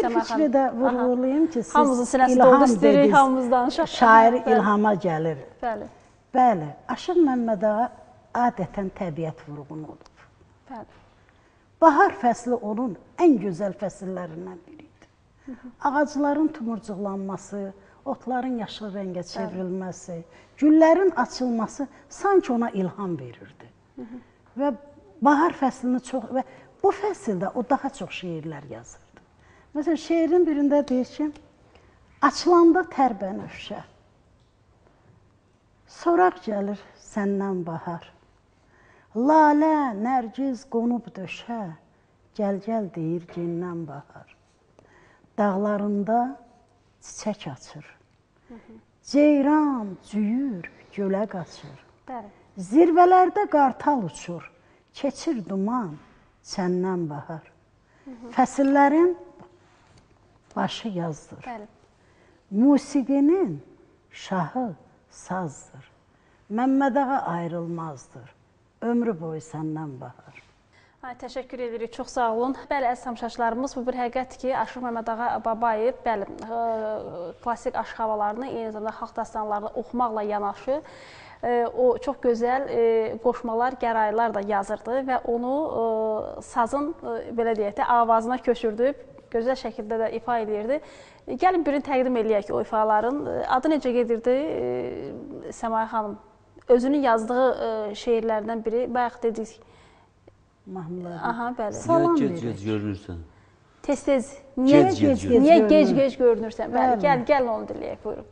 fikri də vurğulayım ki, siz hamımızın sinəsi doldu istəyirik, hamımız danışaq. Şair ilhama gəlir. Bəli. Bəli, Aşıq Məmməd Ağa adətən təbiət vurğunu olub. Bəli. Bahar fəsli onun ən gözəl fəsillərindən biridir. Ağacların tumurcuqlanması, otların yaşıl rəngə çevrilməsi, güllərin açılması sanki ona ilham verirdi. Və bahar fəslini çox, və bu fəsildə o daha çox şeirlər yazırdı. Məsələn, şeirin birində deyir ki, açılanda tər bənövşə, soraq gəlir səndən bahar, lalə, nərgiz qonub döşə, gəl-gəl deyir gendən bahar. Dağlarında çiçək açır, ceyran, cüyür, gölə qaçır. Zirvələrdə qartal uçur, keçir duman, səndən bahar. Fəsillərin başı yazdır. Musiqinin şahı sazdır. Məmməd Ağa ayrılmazdır. Ömrü boyu səndən bahar. Təşəkkür edirik, çox sağ olun. Bəli, əziz tamaşaçılarımız, bu bir həqiqətdir ki, Aşıq Məmməd Ağa Babayev, bəli, klassik aşıq havalarını, eyni zamanda xalq dastanlarını oxumaqla yanaşı, o çox gözəl qoşmalar, gəraylar da yazırdı və onu sazın, belə deyək də, avazına köçürdüb, gözəl şəkildə də ifa edirdi. Gəlin birini təqdim eləyək ki, o ifaların. Adı necə gedirdi Səmaya xanım? Özünün yazdığı şeirlərdən biri, bayaq dedik. Mahnılar. Aha, bəli. Salam verir. Gec-gec görünürsən. Tez-tez. Niyə gec görünürsən? Bəli, gəlin onu diləyək, buyurun.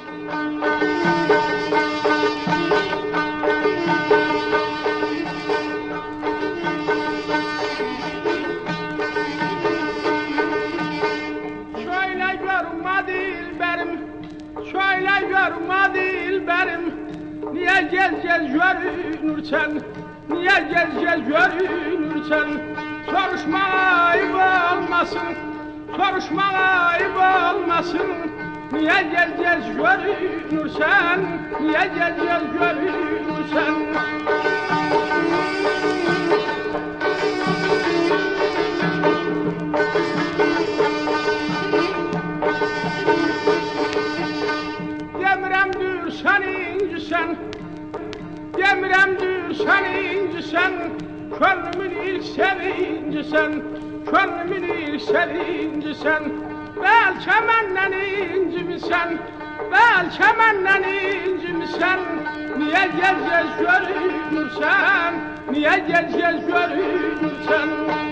Şöyle görme dilberim, şöyle görme dilberim, niye gez görünürsen, niye gez görünürsen, soruşmaya ayıp olmasın, soruşmaya ayıp olmasın, niye gez görünürsen, niye gez görünürsen. Demiremdir sen incisen, demiremdir sen incisen, könlümün ilk sevincisen, könlümün ilk sevincisen. Belki menden incimisen, belki menden incimisen, niye gez görünürsen, niye gez görünürsen.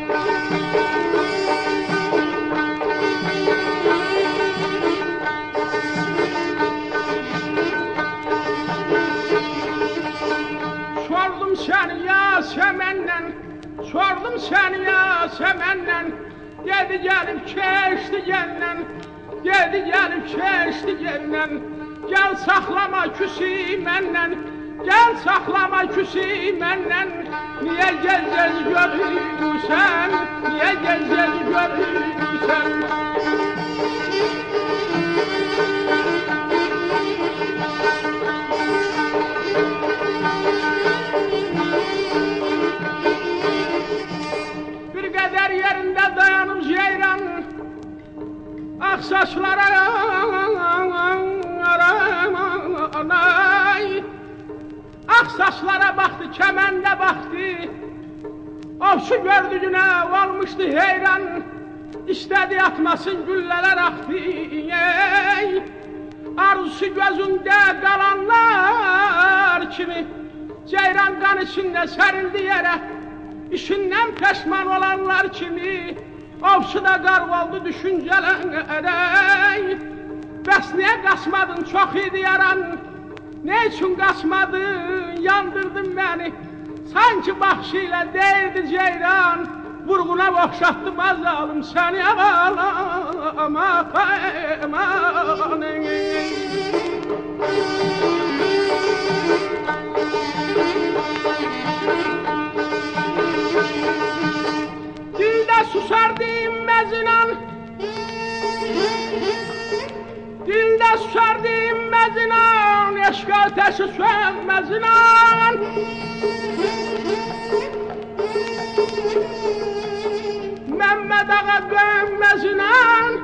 Sordum seni ya semenden, sordum seni ya semenden, dedi gelip keçti genden, dedi gelip keçti genden. Gel saklama küsü menden, gel saklama küsü menden. Niye gez görürsen, niye gez görürsen. Bir kadar yerinde dayanıp ceyran, ak saçlara anay, ak saçlara baktı, kemende baktı, ovçu gördüğüne olmuştu heyran, istedi atmasın gülleler aktı, ey. Arzusu gözünde kalanlar kimi, ceyran kan içinde serildi yere, işinden peşman olanlar kimi, ovçu da qarq oldu düşüncelerey. Bəs niye kaçmadın, çok idi yaran, ne için kaçmadın, yandırdın beni. Sanki bakışıyla değdi ceyran, vurguna boşattı bazalım seni aman. Dilde susar dinmez inan, dilde susar dinmez inan, eşk ateşi sönmez inan. Məmməd Ağa dönmez inan,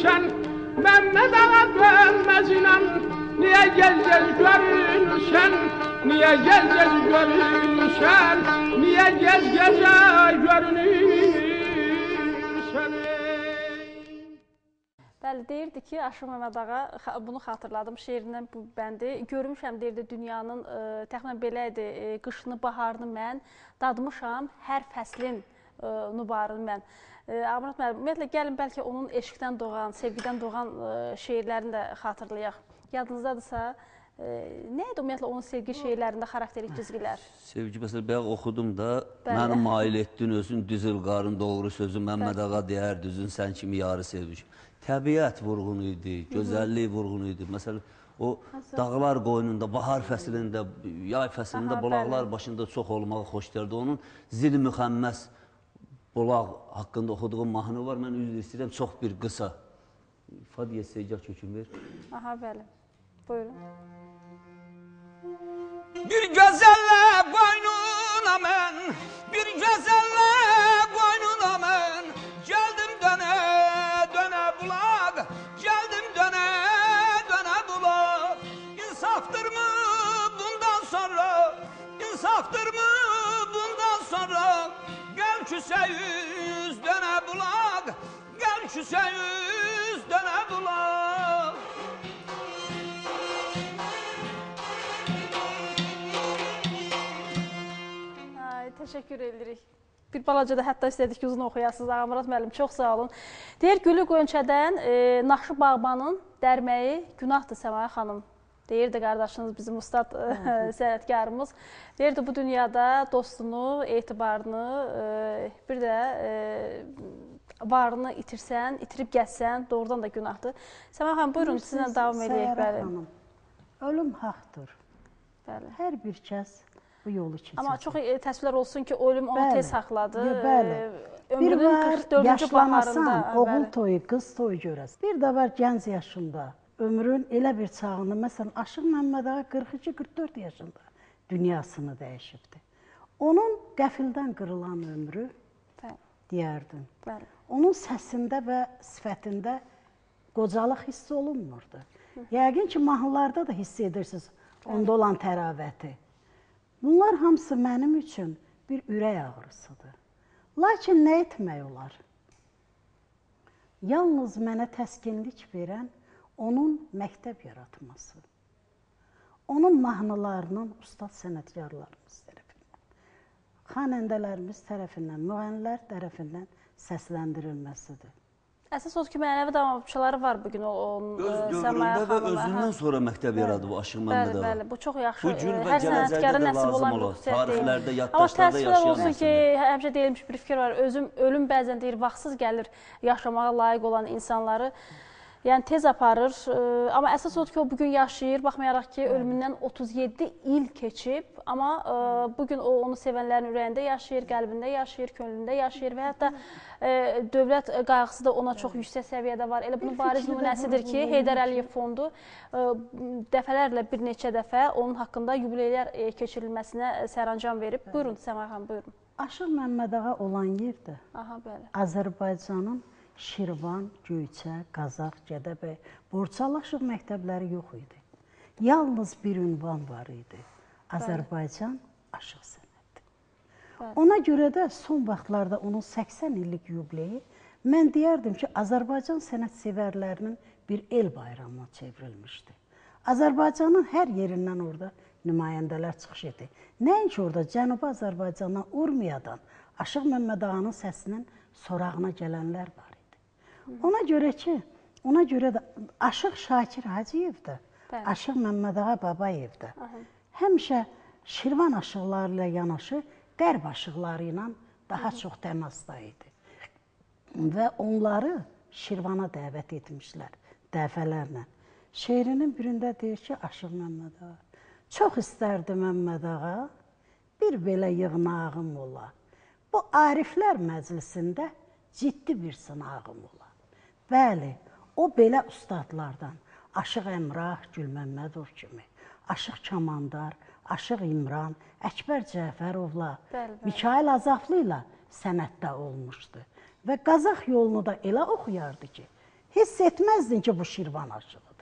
görünürsən, Məmməd ağa dönməz inan. Niyə gez-gez görünürsən, niyə gez-gez görünürsən, niyə gez-gezə görünürsən? Bəli, deyirdi ki, Aşıq Məmməd ağa, bunu xatırladım şeirindən bu bəndi. Görmüşəm, deyirdi, dünyanın təxminən belə idi, qışını, baharını mən dadmışam, hər fəslin nubarını mən. Amrat müəllim, ümumiyyətlə, gəlin bəlkə onun eşqdən doğan, sevgidən doğan şeirlərini də xatırlayaq. Yadınızdadırsa, nə idi ümumiyyətlə onun sevgi şeirlərində xarakterik cizgilər? Sevgi, məsələn, bəyə oxudum da, məni mail etdin özün, düzül qarın doğru sözü, Məmməd ağa deyər, düzün sən kimi yarı sevmiş. Təbiət vurğunu idi, gözəllik vurğunu idi. Məsələn, o dağlar qoynunda, bahar fəslində, yay fəslində bulaqlar başında çox olmağı xoşdərdi. Onun Zil Müxəmməs bulaq haqqında oxuduğum mahnı var. Mən üzr istəyirəm, çox bir qısa. Fadiyə Seycah kökün ver. Aha, bəli. Buyurun. Bir gözəlle boynuna mən, bir gözəlle boynuna mən, geldim döne döne bulaq, geldim döne döne bulaq. İnsaftır mı bundan sonra, insaftır mı bundan sonra, gel küse yüz döne bulaq, gel küse yüz döne bulaq. Təşəkkür edirik. Bir balaca da hətta istədik ki, uzun oxuyasınız. Amrat müəllim, çox sağ olun. Deyir, Gülü Qönçədən Naxçı Bağbanın dərməyi günahdır Səmaya xanım. Deyirdi qardaşınız, bizim ustad sənətkarımız. Deyirdi, bu dünyada dostunu, etibarını, bir də varını itirsən, itirib gəzsən, doğrudan da günahdır. Səmaya xanım, buyurun, sizinlə davam edək. Ölüm haqdır. Hər bir kəs bu yolu keçir. Amma çox təsvirlər olsun ki, ölüm onu tez saxladı. Bir var, yaşlanasan, oğul toyu, qız toyu görəsən. Bir də var, gənc yaşında, ömrün elə bir çağını, məsələn, Aşıq Məmməd ağa 42-44 yaşında dünyasını dəyişibdir. Onun qəfildən qırılan ömrü deyərdin. Onun səsində və sifətində qocalıq hiss olunmurdu. Yəqin ki, mahnılarda da hiss edirsiniz onda olan təravəti. Bunlar hamısı mənim üçün bir ürək ağrısıdır. Lakin nə etmək olar? Yalnız mənə təskinlik verən onun məktəb yaratması. Onun mahnılarının ustad sənətkarlarımız tərəfindən, xanəndələrimiz tərəfindən, müğənnilər tərəfindən səsləndirilməsidir. Əsas odur ki, mənəvi davamçıları var bugün onun Səmaya xanımla. Və özündən sonra məktəb yaradı bu Aşıq Məmməd ağa. Bəli, bu çox yaxşı. Bu gün və hər sənətkara nəsib olan bir xüsusiyyət deyil. Tarixlərdə, Amma yaddaşlarda təəssüflər yaşayan olsun ki, həmişə deyilmiş bir fikir var. Ölüm bəzən deyir, vaxtsız gəlir yaşamağa layiq olan insanları. Yəni tez aparır, amma əsas odur ki, o bugün yaşayır, baxmayaraq ki, ölümündən 37 il keçib, amma bugün o onu sevənlərin ürəyində yaşayır, qəlbində yaşayır, könlündə yaşayır və hətta dövlət qayğısı da ona çox yüksək səviyyədə var. Elə bunun bariz nümunəsidir ki, Heydər Əliyev fondu dəfələrlə bir neçə dəfə onun haqqında yubileylər keçirilməsinə sərəncam verib. Buyurun, Səmaya xanım, buyurun. Aşıq Məmməd ağa olan yerdə Azərbaycanın Şirvan, Göyçə, Qazax, Gədəbəy, Borçalı Aşıq məktəbləri yox idi. Yalnız bir ünvan var idi. Azərbaycan aşıq sənəti. Ona görə də son vaxtlarda onun 80 illik yubileyi mən deyərdim ki, Azərbaycan sənət sevərlərinin bir el bayramına çevrilmişdi. Azərbaycanın hər yerindən orada nümayəndələr çıxış etdi. Nəinki orada Cənubi Azərbaycandan, Urmiyadan Aşıq Məmməd ağanın səsinin sorağına gələnlər var. Ona görə də Aşıq Şakir Hacıyev də, Aşıq Məmməd ağa Babayev də həmişə Şirvan aşıqları ilə yanaşı qərb aşıqları ilə daha çox təmasda idi. Və onları Şirvana dəvət etmişlər dəfələrlə. Şeirinin birində deyir ki, Aşıq Məmməd ağa, çox istərdi Məmməd ağa, bir belə yığnağım ola. Bu ariflər məclisində ciddi bir sınağım ola. Bəli, o belə ustadlardan, Aşıq Əmrah, Gülməmmədov kimi, Aşıq Kamandar, Aşıq İmran, Əkbər Cəfərovla, Mikail Azaflı ilə sənətdə olmuşdu. Və Qazax yolunu da elə oxuyardı ki, hiss etməzdin ki, bu Şirvan aşığı.